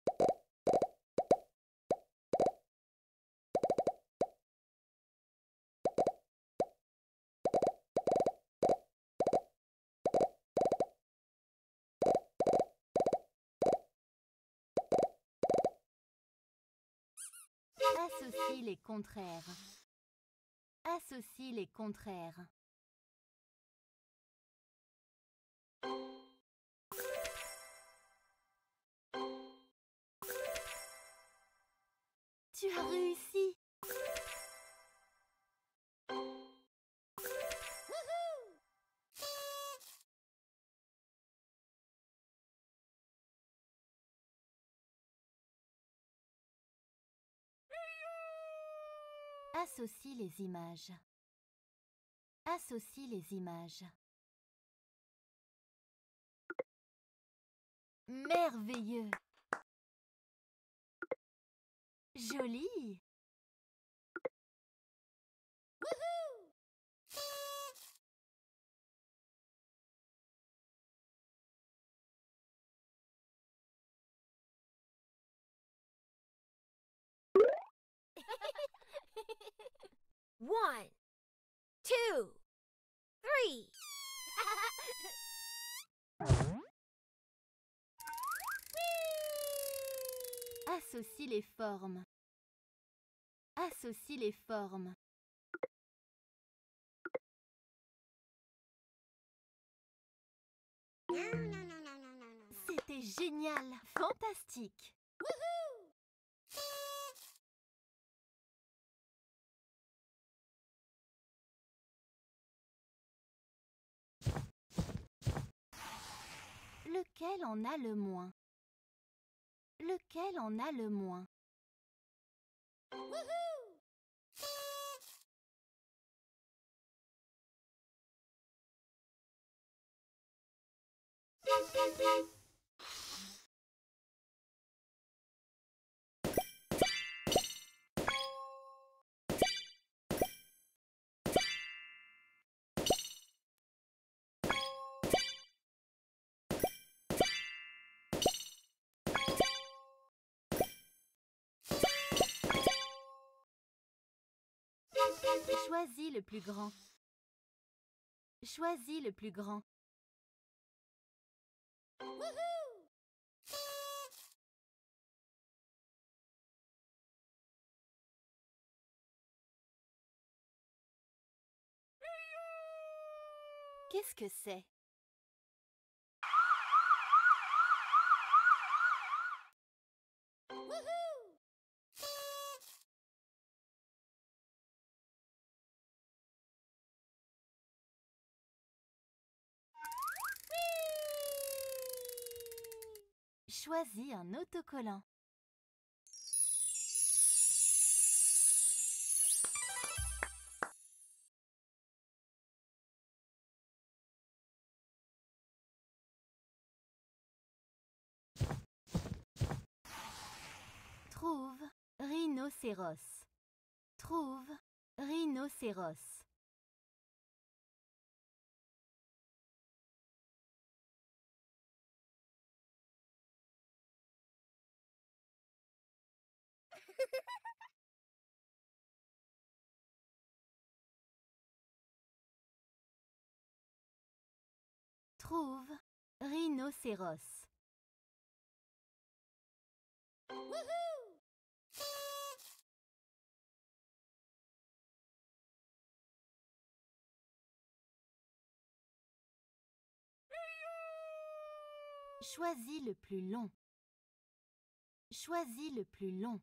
Associe les contraires. Associe les contraires. Tu as réussi! Associe les images. Associe les images. Merveilleux! Joli! One, two, three. Associe les formes. Associe les formes. C'était génial! Fantastique! Lequel en a le moins? Lequel en a le moins? Choisis le plus grand. Choisis le plus grand. Qu'est-ce que c'est? Choisis un autocollant. Trouve rhinocéros. Trouve rhinocéros. Trouve rhinocéros. Choisis le plus long. Choisis le plus long.